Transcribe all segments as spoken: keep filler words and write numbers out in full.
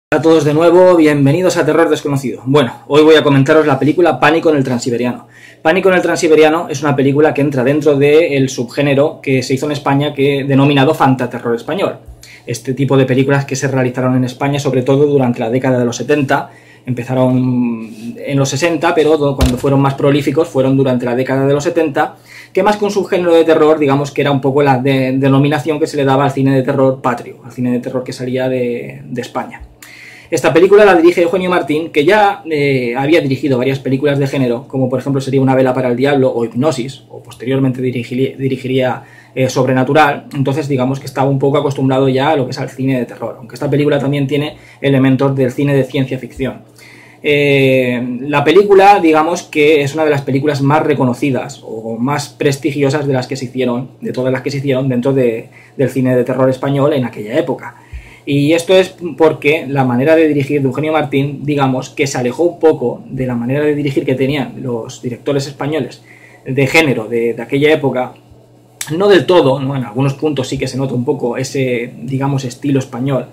Hola a todos de nuevo, bienvenidos a Terror Desconocido. Bueno, hoy voy a comentaros la película Pánico en el Transiberiano. Pánico en el Transiberiano es una película que entra dentro del subgénero que se hizo en España que denominado fantaterror español. Este tipo de películas que se realizaron en España sobre todo durante la década de los setenta, empezaron en los sesenta, pero cuando fueron más prolíficos fueron durante la década de los setenta, que más que un subgénero de terror, digamos que era un poco la de, denominación que se le daba al cine de terror patrio, al cine de terror que salía de, de España. Esta película la dirige Eugenio Martín, que ya eh, había dirigido varias películas de género, como por ejemplo sería Una vela para el diablo o Hipnosis, o posteriormente dirigiría, dirigiría eh, Sobrenatural. Entonces digamos que estaba un poco acostumbrado ya a lo que es al cine de terror, aunque esta película también tiene elementos del cine de ciencia ficción. Eh, la película, digamos que es una de las películas más reconocidas o más prestigiosas de las que se hicieron, de todas las que se hicieron dentro de, del cine de terror español en aquella época. Y esto es porque la manera de dirigir de Eugenio Martín, digamos, que se alejó un poco de la manera de dirigir que tenían los directores españoles de género de, de aquella época. No del todo, ¿no? En algunos puntos sí que se nota un poco ese, digamos, estilo español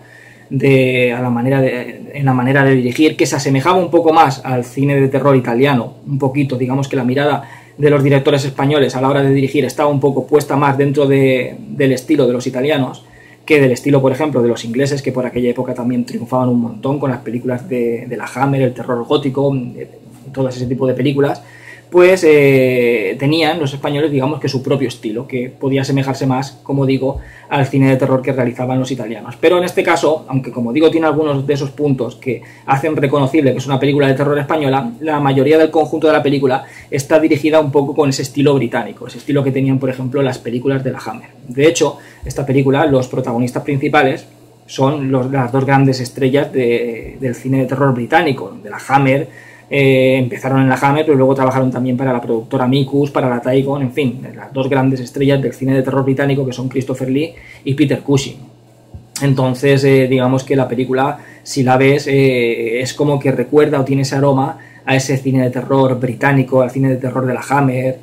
de, a la manera de, en la manera de dirigir, que se asemejaba un poco más al cine de terror italiano, un poquito, digamos que la mirada de los directores españoles a la hora de dirigir estaba un poco puesta más dentro de, del estilo de los italianos, que del estilo, por ejemplo, de los ingleses, que por aquella época también triunfaban un montón con las películas de, de la Hammer, el terror gótico, todo ese tipo de películas, pues eh, tenían los españoles, digamos, que su propio estilo, que podía asemejarse más, como digo, al cine de terror que realizaban los italianos. Pero en este caso, aunque como digo tiene algunos de esos puntos que hacen reconocible que es una película de terror española, la mayoría del conjunto de la película está dirigida un poco con ese estilo británico, ese estilo que tenían, por ejemplo, las películas de la Hammer. De hecho, esta película, los protagonistas principales son los, las dos grandes estrellas de, del cine de terror británico, de la Hammer. Eh, empezaron en la Hammer, pero luego trabajaron también para la productora Micus, para la Tygon, en fin, las dos grandes estrellas del cine de terror británico que son Christopher Lee y Peter Cushing. Entonces, eh, digamos que la película, si la ves, eh, es como que recuerda o tiene ese aroma a ese cine de terror británico, al cine de terror de la Hammer,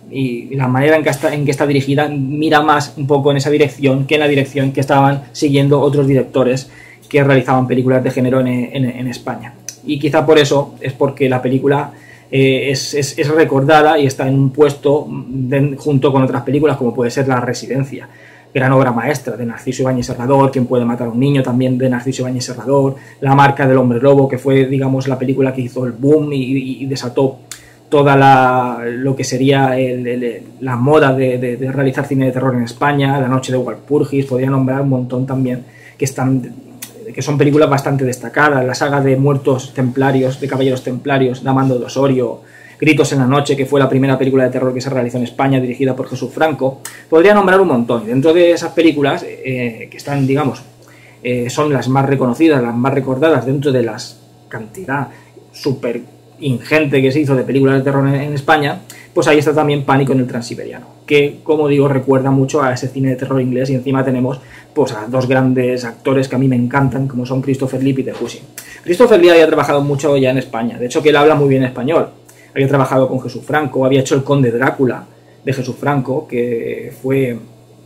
y la manera en que está, en que está dirigida mira más un poco en esa dirección que en la dirección que estaban siguiendo otros directores que realizaban películas de género en, en, en España. Y quizá por eso es porque la película eh, es, es, es recordada y está en un puesto de, junto con otras películas como puede ser La Residencia, gran obra maestra de Narciso Ibáñez Serrador, Quien puede matar a un niño, también de Narciso Ibáñez Serrador, La marca del hombre lobo, que fue, digamos, la película que hizo el boom y, y, y desató toda la, lo que sería el, el, la moda de, de, de realizar cine de terror en España, La noche de Walpurgis, podría nombrar un montón también que están... que son películas bastante destacadas, la saga de Muertos Templarios, de Caballeros Templarios, Damando de Osorio, Gritos en la noche, que fue la primera película de terror que se realizó en España, dirigida por Jesús Franco. Podría nombrar un montón. Y dentro de esas películas, eh, que están, digamos, eh, son las más reconocidas, las más recordadas dentro de la cantidad súper ingente que se hizo de películas de terror en, en España, pues ahí está también Pánico en el Transiberiano, que, como digo, recuerda mucho a ese cine de terror inglés, y encima tenemos pues a dos grandes actores que a mí me encantan, como son Christopher Lee y Peter Cushing. Christopher Lee había trabajado mucho ya en España, de hecho que él habla muy bien español, había trabajado con Jesús Franco, había hecho El Conde Drácula de Jesús Franco, que fue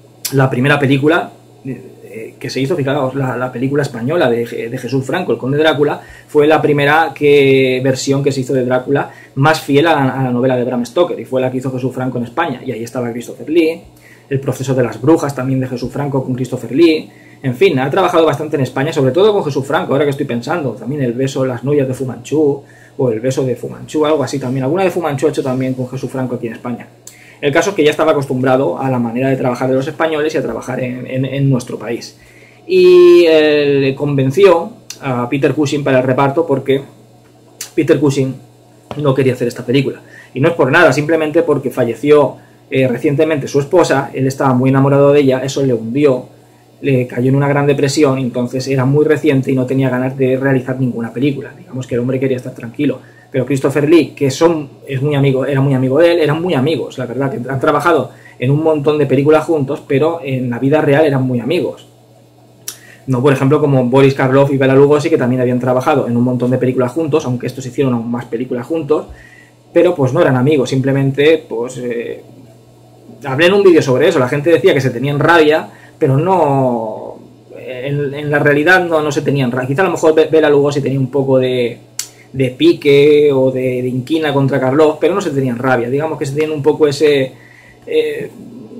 la primera película que se hizo, fijaos, la, la película española de, de Jesús Franco, El Conde Drácula, fue la primera que, versión que se hizo de Drácula más fiel a la, a la novela de Bram Stoker, y fue la que hizo Jesús Franco en España, y ahí estaba Christopher Lee. El proceso de las brujas también de Jesús Franco con Christopher Lee. En fin, ha trabajado bastante en España, sobre todo con Jesús Franco, ahora que estoy pensando. También El beso, las nuyas de Fu Manchú, o El beso de Fu Manchú, algo así también. Alguna de Fu Manchú ha hecho también con Jesús Franco aquí en España. El caso es que ya estaba acostumbrado a la manera de trabajar de los españoles y a trabajar en, en, en nuestro país. Y eh, le convenció a Peter Cushing para el reparto porque Peter Cushing no quería hacer esta película. Y no es por nada, simplemente porque falleció Eh, recientemente su esposa, él estaba muy enamorado de ella, eso le hundió, le cayó en una gran depresión, entonces era muy reciente y no tenía ganas de realizar ninguna película. Digamos que el hombre quería estar tranquilo. Pero Christopher Lee, que son, es muy amigo, era muy amigo de él, eran muy amigos, la verdad, que han trabajado en un montón de películas juntos, pero en la vida real eran muy amigos. No, por ejemplo, como Boris Karloff y Bela Lugosi, que también habían trabajado en un montón de películas juntos, aunque estos hicieron aún más películas juntos, pero pues no eran amigos, simplemente pues... Eh, hablé en un vídeo sobre eso, la gente decía que se tenían rabia, pero no, en, en la realidad no, no se tenían rabia. Quizá a lo mejor Bela Lugosi tenía un poco de, de pique o de, de inquina contra Karloff, pero no se tenían rabia. Digamos que se tenían un poco ese... Eh,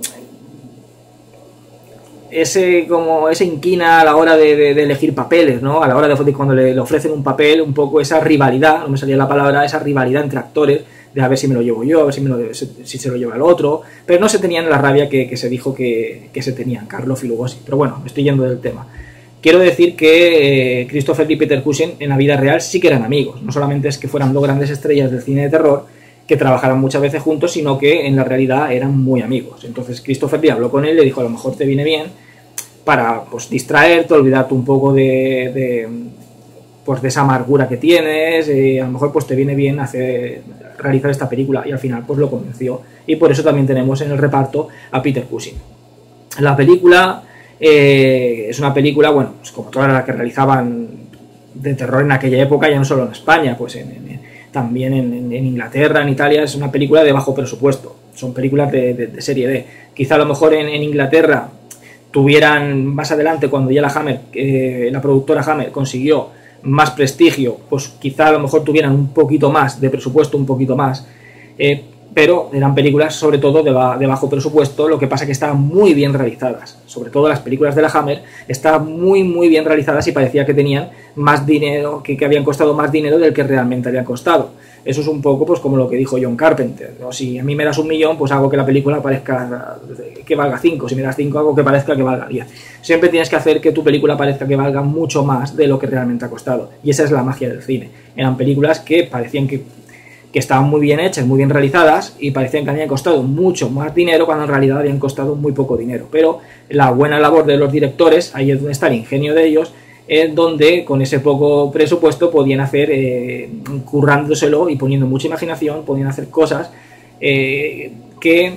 ese como ese inquina a la hora de, de, de elegir papeles, ¿no? A la hora de, de cuando le, le ofrecen un papel, un poco esa rivalidad, no me salía la palabra, esa rivalidad entre actores, de a ver si me lo llevo yo, a ver si, me lo, si se lo lleva el otro, pero no se tenían la rabia que, que se dijo que, que se tenían Karloff y Lugosi. Pero bueno, me estoy yendo del tema. Quiero decir que eh, Christopher Lee y Peter Cushing en la vida real sí que eran amigos, no solamente es que fueran dos grandes estrellas del cine de terror que trabajaran muchas veces juntos, sino que en la realidad eran muy amigos. Entonces Christopher Lee habló con él y le dijo, a lo mejor te viene bien para pues distraerte, olvidarte un poco de, de, pues, de esa amargura que tienes, eh, a lo mejor pues te viene bien hacer, realizar esta película, y al final pues lo convenció, y por eso también tenemos en el reparto a Peter Cushing. La película eh, es una película, bueno, pues como todas las que realizaban de terror en aquella época, ya no solo en España, pues en, en, también en, en Inglaterra, en Italia, es una película de bajo presupuesto, son películas de, de, de serie D. Quizá a lo mejor en, en Inglaterra tuvieran más adelante, cuando ya la Hammer, eh, la productora Hammer consiguió más prestigio, pues quizá a lo mejor tuvieran un poquito más de presupuesto, un poquito más, eh, pero eran películas sobre todo de, ba de bajo presupuesto, lo que pasa que estaban muy bien realizadas, sobre todo las películas de la Hammer estaban muy muy bien realizadas y parecía que tenían más dinero, que, que habían costado más dinero del que realmente habían costado. Eso es un poco pues como lo que dijo John Carpenter, ¿no? Si a mí me das un millón, pues hago que la película parezca que valga cinco, si me das cinco hago que parezca que valga diez. Siempre tienes que hacer que tu película parezca que valga mucho más de lo que realmente ha costado, y esa es la magia del cine. Eran películas que parecían que, que estaban muy bien hechas, muy bien realizadas, y parecían que habían costado mucho más dinero cuando en realidad habían costado muy poco dinero, pero la buena labor de los directores, ahí es donde está el ingenio de ellos, es donde con ese poco presupuesto podían hacer, eh, currándoselo y poniendo mucha imaginación, podían hacer cosas eh, que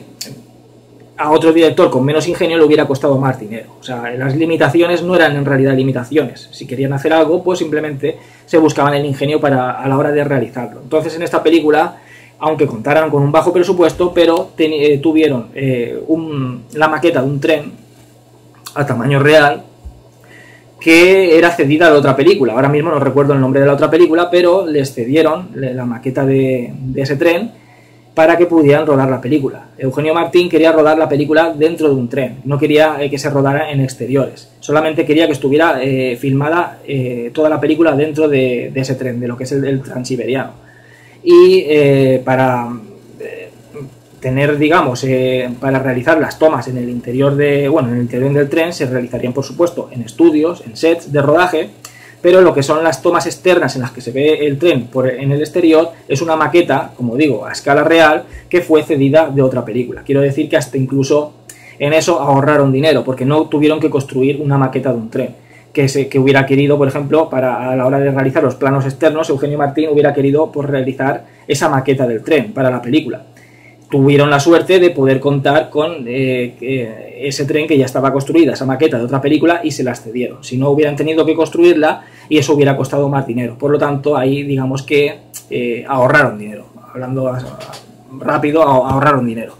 a otro director con menos ingenio le hubiera costado más dinero. O sea, las limitaciones no eran en realidad limitaciones. Si querían hacer algo, pues simplemente se buscaban el ingenio para, a la hora de realizarlo. Entonces, en esta película, aunque contaran con un bajo presupuesto, pero ten, eh, tuvieron eh, un, la maqueta de un tren a tamaño real, que era cedida de otra película. Ahora mismo no recuerdo el nombre de la otra película, pero les cedieron la maqueta de, de ese tren para que pudieran rodar la película. Eugenio Martín quería rodar la película dentro de un tren, no quería eh, que se rodara en exteriores, solamente quería que estuviera eh, filmada eh, toda la película dentro de, de ese tren, de lo que es el, el Transiberiano. Y eh, para eh, tener, digamos, eh, para realizar las tomas en el interior de, bueno, en el interior del tren se realizarían, por supuesto, en estudios, en sets de rodaje, pero lo que son las tomas externas en las que se ve el tren por, en el exterior es una maqueta, como digo, a escala real, que fue cedida de otra película. Quiero decir que hasta incluso en eso ahorraron dinero, porque no tuvieron que construir una maqueta de un tren, que, se, que hubiera querido, por ejemplo, para a la hora de realizar los planos externos, Eugenio Martín hubiera querido pues, realizar esa maqueta del tren para la película. Tuvieron la suerte de poder contar con eh, ese tren que ya estaba construida, esa maqueta de otra película, y se las cedieron. Si no, hubieran tenido que construirla y eso hubiera costado más dinero. Por lo tanto, ahí digamos que eh, ahorraron dinero. Hablando rápido, ahorraron dinero.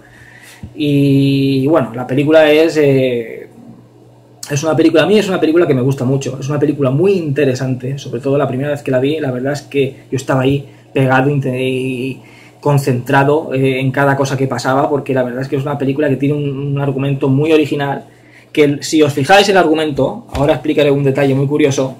Y bueno, la película es... Eh, es una película, a mí es una película que me gusta mucho. Es una película muy interesante, sobre todo la primera vez que la vi. La verdad es que yo estaba ahí pegado y... concentrado eh, en cada cosa que pasaba, porque la verdad es que es una película que tiene un, un argumento muy original, que si os fijáis el argumento, ahora explicaré un detalle muy curioso,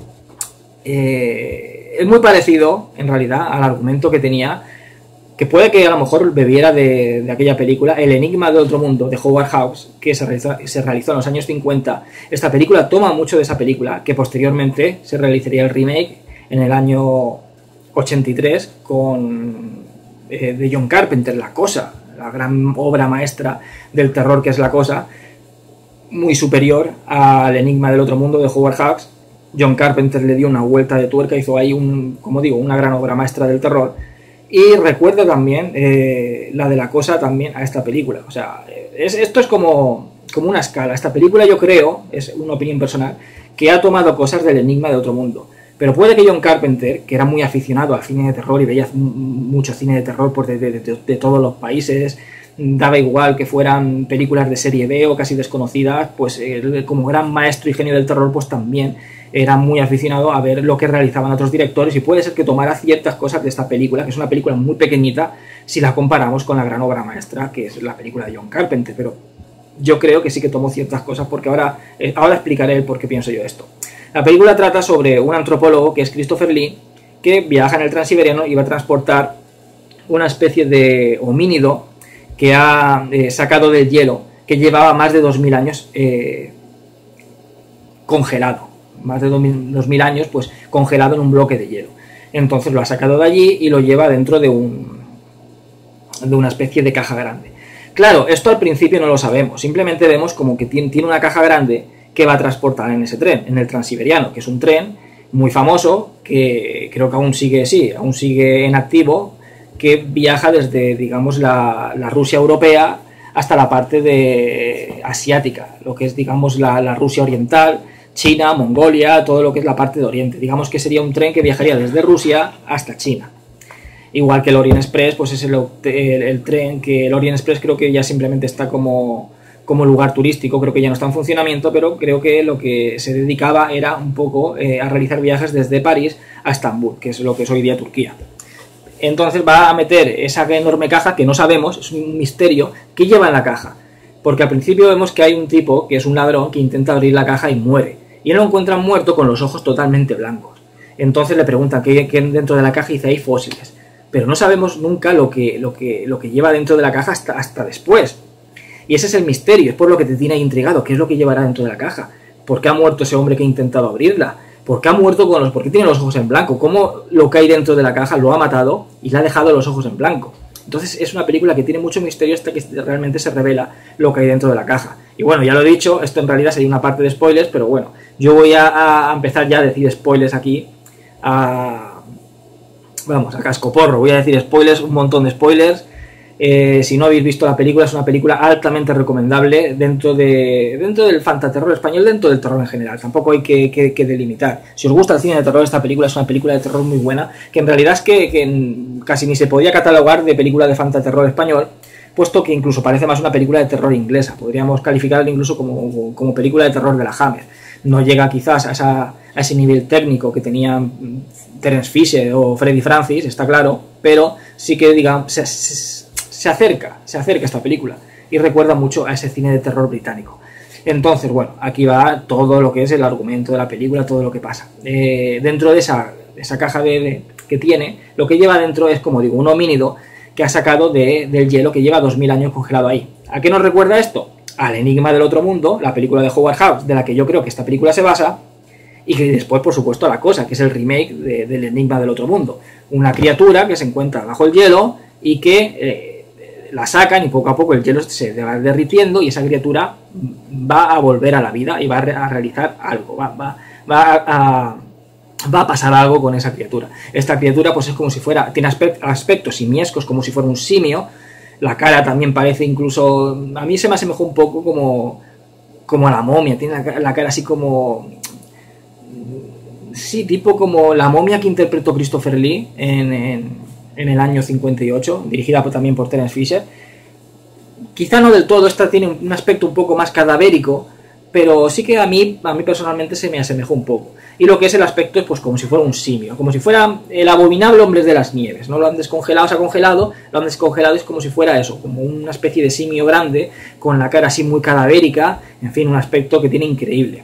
eh, es muy parecido en realidad al argumento que tenía, que puede que a lo mejor bebiera de, de aquella película, El enigma de otro mundo, de Howard Hawks, que se realizó, se realizó en los años cincuenta. Esta película toma mucho de esa película, que posteriormente se realizaría el remake en el año ochenta y tres con... de John Carpenter, La Cosa, la gran obra maestra del terror que es La Cosa, muy superior al Enigma del otro mundo de Howard Hawks. John Carpenter le dio una vuelta de tuerca, hizo ahí, un, como digo, una gran obra maestra del terror, y recuerda también eh, la de La Cosa también a esta película. O sea, es, esto es como, como una escala. Esta película, yo creo, es una opinión personal, que ha tomado cosas del Enigma de otro mundo. Pero puede que John Carpenter, que era muy aficionado al cine de terror y veía mucho cine de terror por de, de, de, de todos los países, daba igual que fueran películas de serie B o casi desconocidas, pues él, como gran maestro y genio del terror, pues también era muy aficionado a ver lo que realizaban otros directores, y puede ser que tomara ciertas cosas de esta película, que es una película muy pequeñita si la comparamos con la gran obra maestra que es la película de John Carpenter, pero yo creo que sí que tomó ciertas cosas, porque ahora, eh, ahora explicaré el por qué pienso yo esto. La película trata sobre un antropólogo que es Christopher Lee, que viaja en el Transiberiano y va a transportar una especie de homínido que ha eh, sacado del hielo, que llevaba más de dos mil años eh, congelado, más de dos mil años pues congelado en un bloque de hielo. Entonces lo ha sacado de allí y lo lleva dentro de, un, de una especie de caja grande. Claro, esto al principio no lo sabemos, simplemente vemos como que tiene, tiene una caja grande que va a transportar en ese tren, en el Transiberiano, que es un tren muy famoso, que creo que aún sigue, sí, aún sigue en activo, que viaja desde, digamos, la, la Rusia europea hasta la parte de asiática, lo que es, digamos, la, la Rusia oriental, China, Mongolia, todo lo que es la parte de Oriente. Digamos que sería un tren que viajaría desde Rusia hasta China. Igual que el Orient Express, pues es el, el, el tren que el Orient Express creo que ya simplemente está como, como lugar turístico, creo que ya no está en funcionamiento, pero creo que lo que se dedicaba era un poco eh, a realizar viajes desde París a Estambul, que es lo que es hoy día Turquía. Entonces va a meter esa enorme caja que no sabemos, es un misterio, ¿qué lleva en la caja? Porque al principio vemos que hay un tipo que es un ladrón que intenta abrir la caja y muere, y él lo encuentran muerto con los ojos totalmente blancos. Entonces le preguntan qué hay dentro de la caja y dice hay fósiles, pero no sabemos nunca lo que, lo que, lo que lleva dentro de la caja hasta, hasta después. Y ese es el misterio, es por lo que te tiene ahí intrigado, ¿qué es lo que llevará dentro de la caja? ¿Por qué ha muerto ese hombre que ha intentado abrirla? ¿Por qué ha muerto con los, por qué tiene los ojos en blanco? ¿Cómo lo que hay dentro de la caja lo ha matado y le ha dejado los ojos en blanco? Entonces es una película que tiene mucho misterio hasta que realmente se revela lo que hay dentro de la caja. Y bueno, ya lo he dicho, esto en realidad sería una parte de spoilers, pero bueno, yo voy a, a empezar ya a decir spoilers aquí, a, vamos, a cascoporro, voy a decir spoilers, un montón de spoilers. Eh, si no habéis visto la película, es una película altamente recomendable dentro de dentro del fantaterror español, dentro del terror en general. Tampoco hay que, que, que delimitar. Si os gusta el cine de terror, esta película es una película de terror muy buena, que en realidad es que, que casi ni se podía catalogar de película de fantaterror español, puesto que incluso parece más una película de terror inglesa. Podríamos calificarla incluso como, como película de terror de la Hammer. No llega quizás a, esa, a ese nivel técnico que tenían Terence Fisher o Freddy Francis, está claro, pero sí que, digamos, se, se, se acerca, se acerca esta película y recuerda mucho a ese cine de terror británico. Entonces, bueno, aquí va todo lo que es el argumento de la película, todo lo que pasa. Eh, dentro de esa, de esa caja de, de, que tiene, lo que lleva dentro es, como digo, un homínido que ha sacado de, del hielo, que lleva dos mil años congelado ahí. ¿A qué nos recuerda esto? Al Enigma del Otro Mundo, la película de Howard Hawks, de la que yo creo que esta película se basa, y que después, por supuesto, a La Cosa, que es el remake de, del Enigma del Otro Mundo. Una criatura que se encuentra bajo el hielo y que eh, la sacan y poco a poco el hielo se va derritiendo y esa criatura va a volver a la vida y va a realizar algo, va, va, va a, va a pasar algo con esa criatura. Esta criatura pues es como si fuera, tiene aspectos simiescos, como si fuera un simio, la cara también parece incluso, a mí se me asemejó un poco como, como a la momia, tiene la, la cara así como, sí, tipo como la momia que interpretó Christopher Lee en... en en el año cincuenta y ocho, dirigida también por Terence Fisher. Quizá no del todo, esta tiene un aspecto un poco más cadavérico, pero sí que a mí, a mí personalmente se me asemejó un poco. Y lo que es el aspecto es pues como si fuera un simio, como si fuera el abominable Hombres de las Nieves. No lo han descongelado, se ha congelado, lo han descongelado y es como si fuera eso, como una especie de simio grande, con la cara así muy cadavérica, en fin, un aspecto que tiene increíble.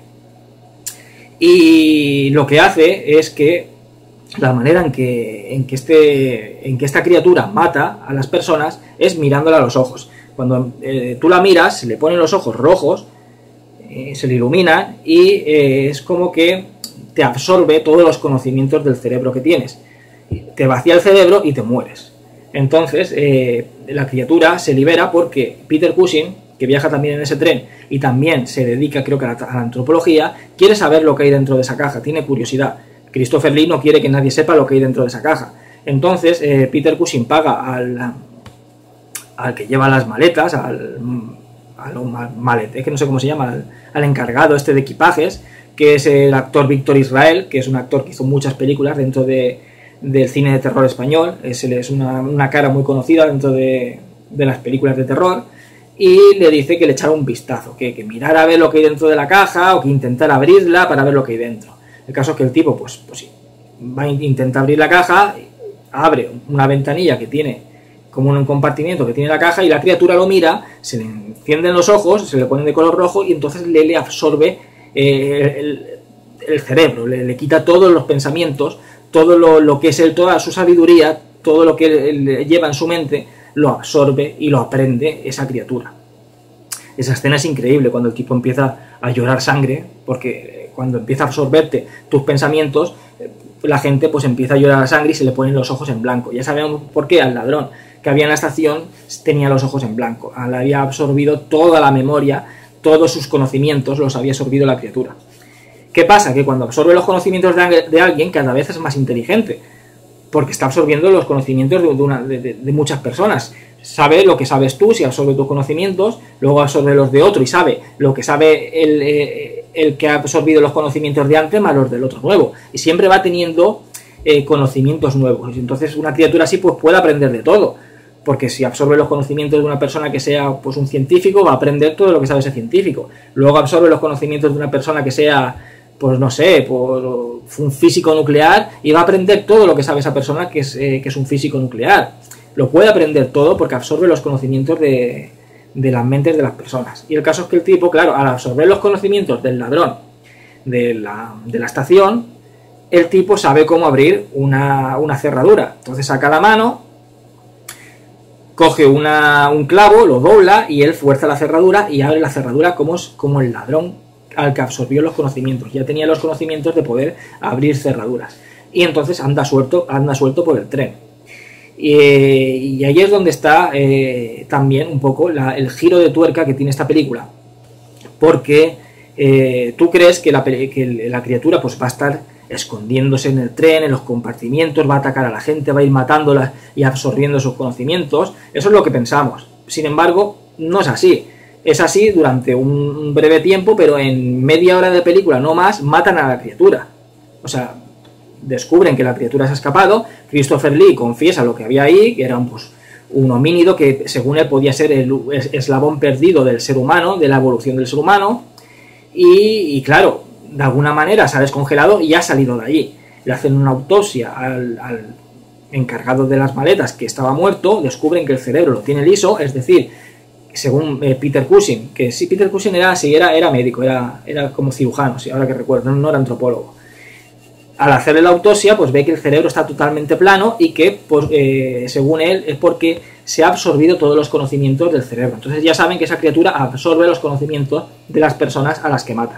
Y lo que hace es que la manera en que, en, que este, en que esta criatura mata a las personas es mirándola a los ojos. Cuando eh, tú la miras, se le ponen los ojos rojos, eh, se le iluminan y eh, es como que te absorbe todos los conocimientos del cerebro que tienes. Te vacía el cerebro y te mueres. Entonces, eh, la criatura se libera porque Peter Cushing, que viaja también en ese tren y también se dedica, creo que a la, a la antropología, quiere saber lo que hay dentro de esa caja, tiene curiosidad. Christopher Lee no quiere que nadie sepa lo que hay dentro de esa caja. Entonces, eh, Peter Cushing paga al, al que lleva las maletas, al, al malete, que no sé cómo se llama, al, al encargado este de equipajes, que es el actor Víctor Israel, que es un actor que hizo muchas películas dentro de, del cine de terror español. Es, es una, una cara muy conocida dentro de, de las películas de terror, y le dice que le echara un vistazo, que, que mirara a ver lo que hay dentro de la caja o que intentara abrirla para ver lo que hay dentro. El caso es que el tipo, pues, pues sí, va a intentar abrir la caja, abre una ventanilla que tiene como un compartimiento que tiene la caja y la criatura lo mira, se le encienden los ojos, se le ponen de color rojo y entonces le, le absorbe eh, el, el cerebro, le, le quita todos los pensamientos, todo lo, lo que es él, toda su sabiduría, todo lo que él, él lleva en su mente, lo absorbe y lo aprende esa criatura. Esa escena es increíble cuando el tipo empieza a llorar sangre, porque cuando empieza a absorberte tus pensamientos, la gente pues empieza a llorar sangre y se le ponen los ojos en blanco. Ya sabemos por qué al ladrón que había en la estación tenía los ojos en blanco. Le había absorbido toda la memoria, todos sus conocimientos los había absorbido la criatura. ¿Qué pasa? Que cuando absorbe los conocimientos de, de alguien, cada vez es más inteligente, porque está absorbiendo los conocimientos de, de, una, de, de, de muchas personas. Sabe lo que sabes tú, si absorbe tus conocimientos, luego absorbe los de otro y sabe lo que sabe el, eh, el que ha absorbido los conocimientos de antes más los del otro nuevo. Y siempre va teniendo eh, conocimientos nuevos. Entonces una criatura así pues puede aprender de todo, porque si absorbe los conocimientos de una persona que sea pues un científico, va a aprender todo lo que sabe ese científico. Luego absorbe los conocimientos de una persona que sea, pues no sé, pues un físico nuclear y va a aprender todo lo que sabe esa persona que es, eh, que es un físico nuclear. Lo puede aprender todo porque absorbe los conocimientos de, de las mentes de las personas. Y el caso es que el tipo, claro, al absorber los conocimientos del ladrón de la, de la estación, el tipo sabe cómo abrir una, una cerradura. Entonces saca la mano, coge una, un clavo, lo dobla y él fuerza la cerradura y abre la cerradura como, como el ladrón al que absorbió los conocimientos. Ya tenía los conocimientos de poder abrir cerraduras. Y entonces anda suelto, anda suelto por el tren. Y, y ahí es donde está eh, también un poco la, el giro de tuerca que tiene esta película, porque eh, tú crees que, la, que la criatura pues va a estar escondiéndose en el tren, en los compartimientos, va a atacar a la gente, va a ir matándola y absorbiendo sus conocimientos. Eso es lo que pensamos. Sin embargo, no es así. Es así durante un breve tiempo, pero en media hora de película, no más, matan a la criatura. O sea, descubren que la criatura se ha escapado. Christopher Lee confiesa lo que había ahí, que era un, pues, un homínido que según él podía ser el eslabón perdido del ser humano, de la evolución del ser humano, y, y claro, de alguna manera se ha descongelado y ha salido de allí. Le hacen una autopsia al, al encargado de las maletas, que estaba muerto, descubren que el cerebro lo tiene liso, es decir, según eh, Peter Cushing, que sí, Peter Cushing era, sí, era, era médico, era, era como cirujano, sí, ahora que recuerdo, no, no era antropólogo. Al hacerle la autopsia, pues ve que el cerebro está totalmente plano y que, pues, eh, según él, es porque se ha absorbido todos los conocimientos del cerebro. Entonces ya saben que esa criatura absorbe los conocimientos de las personas a las que mata.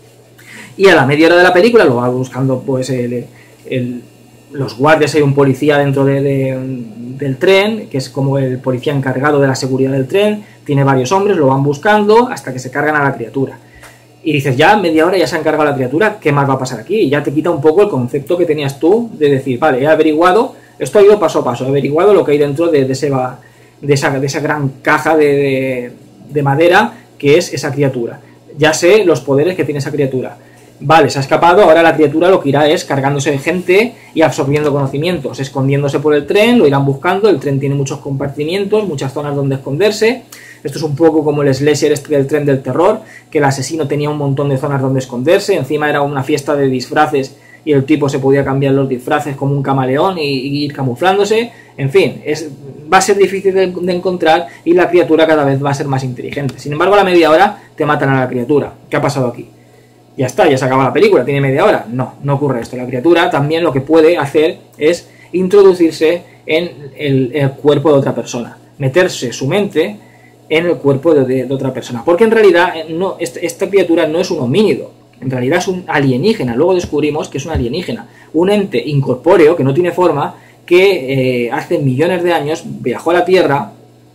Y a la media hora de la película lo va buscando, pues, el, el, los guardias. Hay un policía dentro de, de, del tren, que es como el policía encargado de la seguridad del tren. Tiene varios hombres, lo van buscando hasta que se cargan a la criatura. Y dices, ya media hora ya se ha encargado la criatura, ¿qué más va a pasar aquí? Y ya te quita un poco el concepto que tenías tú de decir, vale, he averiguado, esto ha ido paso a paso, he averiguado lo que hay dentro de, de, ese, de, esa, de esa gran caja de, de, de madera que es esa criatura. Ya sé los poderes que tiene esa criatura. Vale, se ha escapado, ahora la criatura lo que irá es cargándose de gente y absorbiendo conocimientos, escondiéndose por el tren, lo irán buscando, el tren tiene muchos compartimientos, muchas zonas donde esconderse. Esto es un poco como el slasher este del tren del terror, que el asesino tenía un montón de zonas donde esconderse, encima era una fiesta de disfraces y el tipo se podía cambiar los disfraces como un camaleón y, y ir camuflándose. En fin, es, va a ser difícil de, de encontrar y la criatura cada vez va a ser más inteligente. Sin embargo, a la media hora te matan a la criatura. ¿Qué ha pasado aquí? Ya está, ya se acaba la película, tiene media hora. No, no ocurre esto. La criatura también lo que puede hacer es introducirse en el, el cuerpo de otra persona, meterse su mente en el cuerpo de, de, de otra persona, porque en realidad no, esta, esta criatura no es un homínido, en realidad es un alienígena. Luego descubrimos que es un alienígena, un ente incorpóreo que no tiene forma, que eh, hace millones de años viajó a la Tierra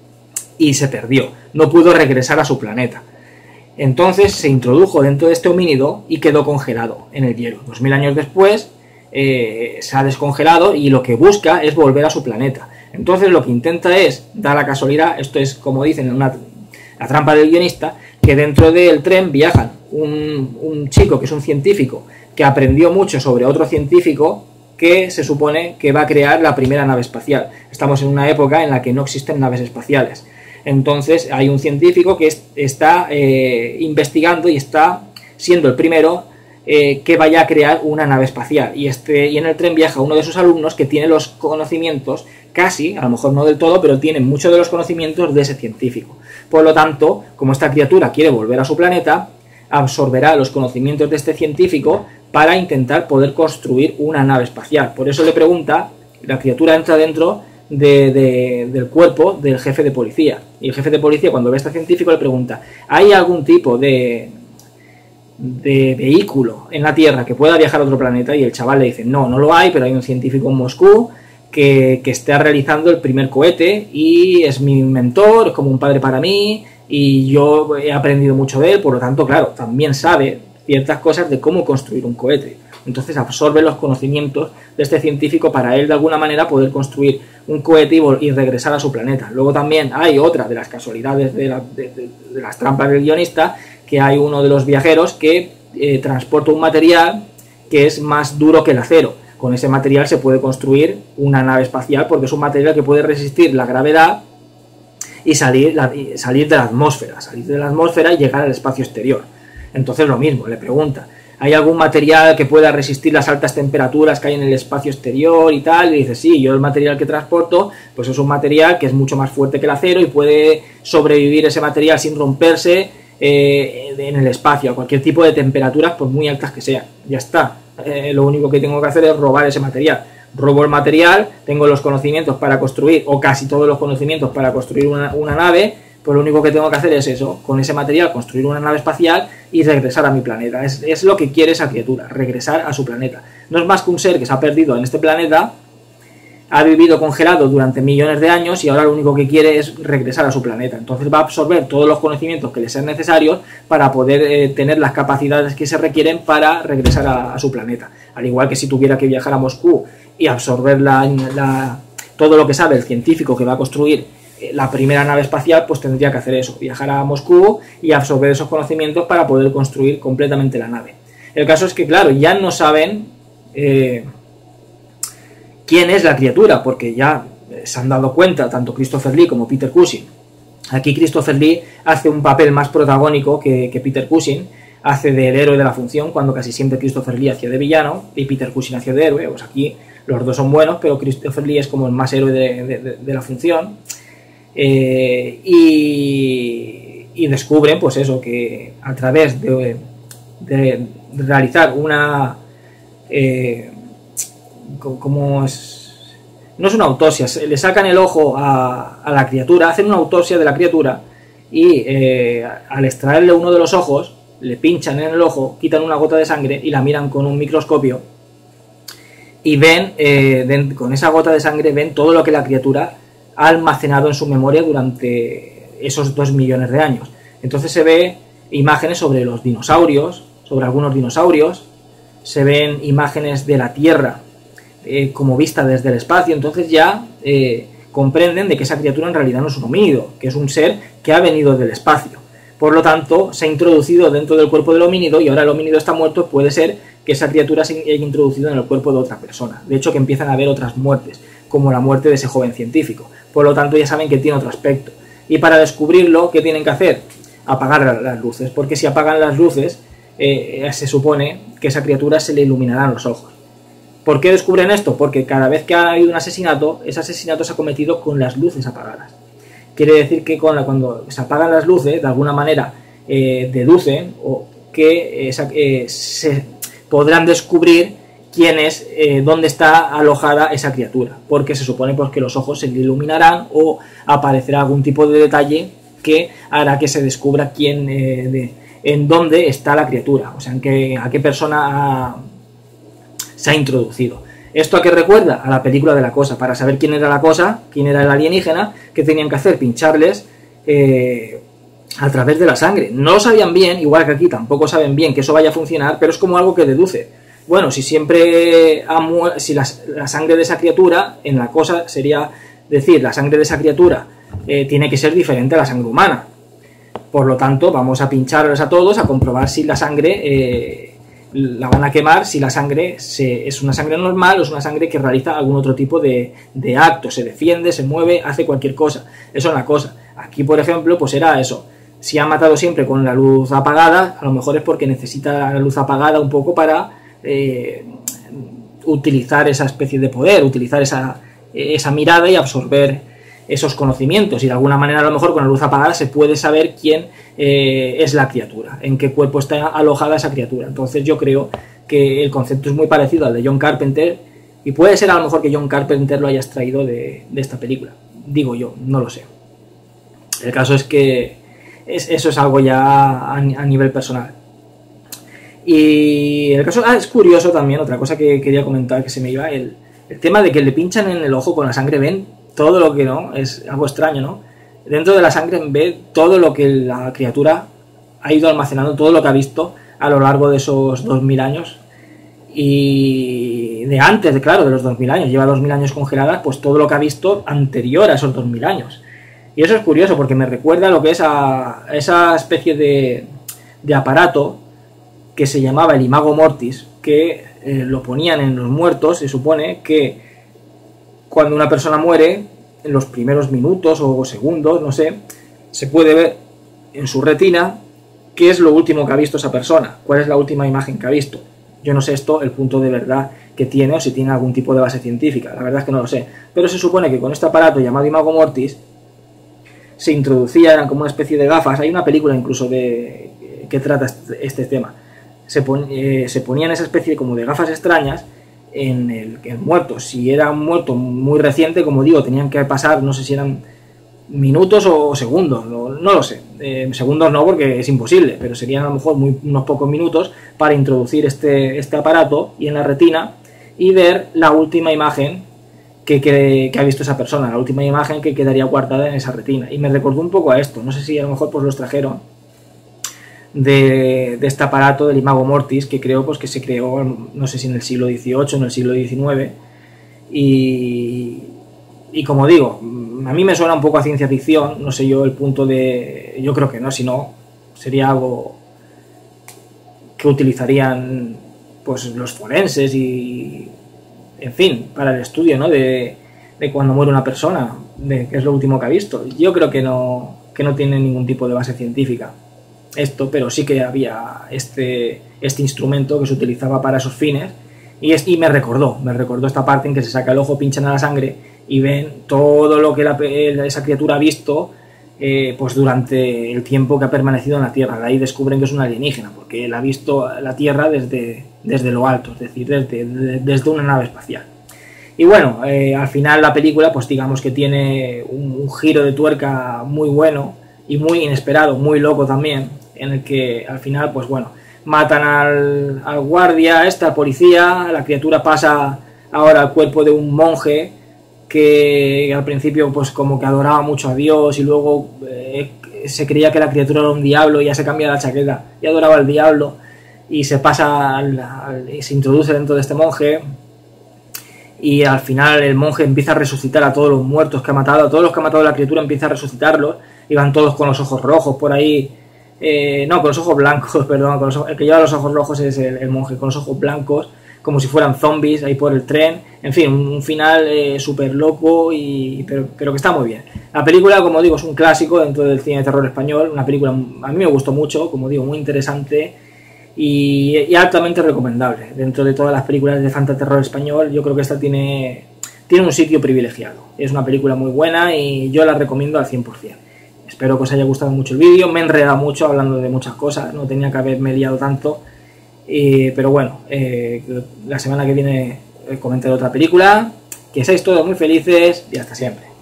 y se perdió, no pudo regresar a su planeta. Entonces se introdujo dentro de este homínido y quedó congelado en el hielo. Dos mil años después eh, se ha descongelado y lo que busca es volver a su planeta. Entonces lo que intenta es, da la casualidad, esto es como dicen, una, la trampa del guionista, que dentro del tren viajan un, un chico que es un científico, que aprendió mucho sobre otro científico, que se supone que va a crear la primera nave espacial. Estamos en una época en la que no existen naves espaciales. Entonces hay un científico que es, está eh, investigando y está siendo el primero eh, que vaya a crear una nave espacial. Y, este, y en el tren viaja uno de sus alumnos que tiene los conocimientos, casi, a lo mejor no del todo, pero tiene muchos de los conocimientos de ese científico. Por lo tanto, como esta criatura quiere volver a su planeta, absorberá los conocimientos de este científico para intentar poder construir una nave espacial. Por eso le pregunta, la criatura entra dentro de, de, del cuerpo del jefe de policía. Y el jefe de policía, cuando ve a este científico, le pregunta, ¿hay algún tipo de, de vehículo en la Tierra que pueda viajar a otro planeta? Y el chaval le dice, no, no lo hay, pero hay un científico en Moscú que, que está realizando el primer cohete y es mi mentor, es como un padre para mí, y yo he aprendido mucho de él, por lo tanto, claro, también sabe ciertas cosas de cómo construir un cohete. Entonces absorbe los conocimientos de este científico para él de alguna manera poder construir un cohete y, y regresar a su planeta. Luego también hay otra de las casualidades de, la, de, de, de las trampas del guionista, que hay uno de los viajeros que eh, transporta un material que es más duro que el acero. Con ese material se puede construir una nave espacial porque es un material que puede resistir la gravedad y salir, la, y salir de la atmósfera, salir de la atmósfera y llegar al espacio exterior. Entonces lo mismo, le pregunta, ¿hay algún material que pueda resistir las altas temperaturas que hay en el espacio exterior y tal? Y dice, sí, yo el material que transporto, pues es un material que es mucho más fuerte que el acero y puede sobrevivir ese material sin romperse eh, en el espacio, a cualquier tipo de temperaturas, por muy altas que sean. Ya está, eh, lo único que tengo que hacer es robar ese material. Robo el material, tengo los conocimientos para construir, o casi todos los conocimientos para construir una, una nave, pues lo único que tengo que hacer es eso, con ese material construir una nave espacial y regresar a mi planeta. Es, es lo que quiere esa criatura, regresar a su planeta. No es más que un ser que se ha perdido en este planeta, ha vivido congelado durante millones de años y ahora lo único que quiere es regresar a su planeta. Entonces va a absorber todos los conocimientos que le sean necesarios para poder eh, tener las capacidades que se requieren para regresar a, a su planeta. Al igual que si tuviera que viajar a Moscú y absorber la, la, todo lo que sabe el científico que va a construir la primera nave espacial, pues tendría que hacer eso, viajar a Moscú y absorber esos conocimientos para poder construir completamente la nave. El caso es que, claro, ya no saben eh, quién es la criatura, porque ya se han dado cuenta tanto Christopher Lee como Peter Cushing. Aquí Christopher Lee hace un papel más protagónico que, que Peter Cushing, hace del héroe de la función, cuando casi siempre Christopher Lee hacía de villano y Peter Cushing hacía de héroe. Pues aquí los dos son buenos, pero Christopher Lee es como el más héroe de, de, de, de la función. Eh, y, y descubren, pues eso, que a través de, de realizar una... Eh, como es... No es una autopsia, le sacan el ojo a, a la criatura, hacen una autopsia de la criatura y eh, al extraerle uno de los ojos, le pinchan en el ojo, quitan una gota de sangre y la miran con un microscopio y ven, eh, ven con esa gota de sangre, ven todo lo que la criatura ha almacenado en su memoria durante esos dos millones de años. Entonces se ve imágenes sobre los dinosaurios, sobre algunos dinosaurios, se ven imágenes de la Tierra eh, como vista desde el espacio. Entonces ya eh, comprenden de que esa criatura en realidad no es un homínido, que es un ser que ha venido del espacio. Por lo tanto, se ha introducido dentro del cuerpo del homínido y ahora el homínido está muerto. Puede ser que esa criatura se haya introducido en el cuerpo de otra persona. De hecho, que empiezan a haber otras muertes, como la muerte de ese joven científico. Por lo tanto, ya saben que tiene otro aspecto. Y para descubrirlo, ¿qué tienen que hacer? Apagar las luces, porque si apagan las luces, eh, se supone que a esa criatura se le iluminarán los ojos. ¿Por qué descubren esto? Porque cada vez que ha habido un asesinato, ese asesinato se ha cometido con las luces apagadas. Quiere decir que con la, cuando se apagan las luces, de alguna manera eh, deducen o que esa, eh, se podrán descubrir quién es, eh, dónde está alojada esa criatura, porque se supone pues, que los ojos se le iluminarán o aparecerá algún tipo de detalle que hará que se descubra quién, eh, de, en dónde está la criatura, o sea, en qué, a qué persona ha, se ha introducido. ¿Esto a qué recuerda? A la película de La Cosa. Para saber quién era la cosa, quién era el alienígena, ¿qué tenían que hacer? Pincharles eh, a través de la sangre. No lo sabían bien, igual que aquí tampoco saben bien que eso vaya a funcionar, pero es como algo que deduce. Bueno, si siempre ha si la, la sangre de esa criatura, en La Cosa sería decir, la sangre de esa criatura eh, tiene que ser diferente a la sangre humana. Por lo tanto, vamos a pincharles a todos a comprobar si la sangre... Eh, la van a quemar si la sangre se, es una sangre normal o es una sangre que realiza algún otro tipo de, de acto, se defiende, se mueve, hace cualquier cosa. Eso es una cosa. Aquí, por ejemplo, pues era eso. Si ha matado siempre con la luz apagada, a lo mejor es porque necesita la luz apagada un poco para eh, utilizar esa especie de poder, utilizar esa, esa mirada y absorber esos conocimientos, y de alguna manera a lo mejor con la luz apagada se puede saber quién eh, es la criatura, en qué cuerpo está alojada esa criatura. Entonces yo creo que el concepto es muy parecido al de John Carpenter, y puede ser a lo mejor que John Carpenter lo haya extraído de, de esta película, digo yo, no lo sé. El caso es que es, eso es algo ya a, a nivel personal. Y el caso, ah, es curioso también, otra cosa que quería comentar que se me iba, el, el tema de que le pinchan en el ojo con la sangre, ven todo lo que no, es algo extraño, ¿no? Dentro de la sangre ve todo lo que la criatura ha ido almacenando, todo lo que ha visto a lo largo de esos dos mil años, y de antes, de, claro, de los dos mil años, lleva dos mil años congelada, pues todo lo que ha visto anterior a esos dos mil años. Y eso es curioso porque me recuerda a lo que es a esa especie de, de aparato que se llamaba el Imago Mortis, que eh, lo ponían en los muertos. Se supone que cuando una persona muere, en los primeros minutos o segundos, no sé, se puede ver en su retina qué es lo último que ha visto esa persona, cuál es la última imagen que ha visto. Yo no sé esto, el punto de verdad que tiene, o si tiene algún tipo de base científica, la verdad es que no lo sé. Pero se supone que con este aparato llamado Imago Mortis se introducía, eran como una especie de gafas, hay una película incluso de, que trata este, este tema, se, pon, eh, se ponían esa especie como de gafas extrañas en el, el muerto. Si era un muerto muy reciente, como digo, tenían que pasar, no sé si eran minutos o segundos, no, no lo sé, eh, segundos no porque es imposible, pero serían a lo mejor muy, unos pocos minutos para introducir este, este aparato y en la retina y ver la última imagen que, que, que ha visto esa persona, la última imagen que quedaría guardada en esa retina. Y me recordó un poco a esto, no sé si a lo mejor pues los trajeron de, de este aparato del Imago Mortis, que creo pues que se creó, no sé si en el siglo dieciocho o en el siglo diecinueve, y, y como digo, a mí me suena un poco a ciencia ficción, no sé yo el punto de, yo creo que no, si no sería algo que utilizarían pues los forenses y, en fin, para el estudio, ¿no? de, de cuando muere una persona, de qué es lo último que ha visto. Yo creo que no, que no tiene ningún tipo de base científica esto, pero sí que había este, este instrumento que se utilizaba para esos fines, y, es, y me recordó, me recordó esta parte en que se saca el ojo, pinchan a la sangre y ven todo lo que la, esa criatura ha visto eh, pues durante el tiempo que ha permanecido en la Tierra. De ahí descubren que es un alienígena, porque él ha visto la Tierra desde, desde lo alto, es decir, desde, desde una nave espacial. Y bueno, eh, al final la película, pues digamos que tiene un, un giro de tuerca muy bueno y muy inesperado, muy loco también, en el que al final, pues bueno, matan al, al guardia, esta policía, la criatura pasa ahora al cuerpo de un monje que al principio pues como que adoraba mucho a Dios y luego eh, se creía que la criatura era un diablo y ya se cambia la chaqueta y adoraba al diablo y se pasa al, al, y se introduce dentro de este monje, y al final el monje empieza a resucitar a todos los muertos que ha matado, a todos los que ha matado la criatura empieza a resucitarlos, y van todos con los ojos rojos por ahí, eh, no, con los ojos blancos, perdón, con los ojos, el que lleva los ojos rojos es el, el monje, con los ojos blancos, como si fueran zombies ahí por el tren. En fin, un, un final eh, súper loco, y, pero, pero que está muy bien. La película, como digo, es un clásico dentro del cine de terror español, una película a mí me gustó mucho, como digo, muy interesante y, y altamente recomendable. Dentro de todas las películas de fantaterror español, yo creo que esta tiene, tiene un sitio privilegiado. Es una película muy buena y yo la recomiendo al cien por cien. Espero que os haya gustado mucho el vídeo, me he enredado mucho hablando de muchas cosas, no tenía que haberme liado tanto. Eh, pero bueno, eh, la semana que viene comentaré otra película. Que seáis todos muy felices y hasta siempre.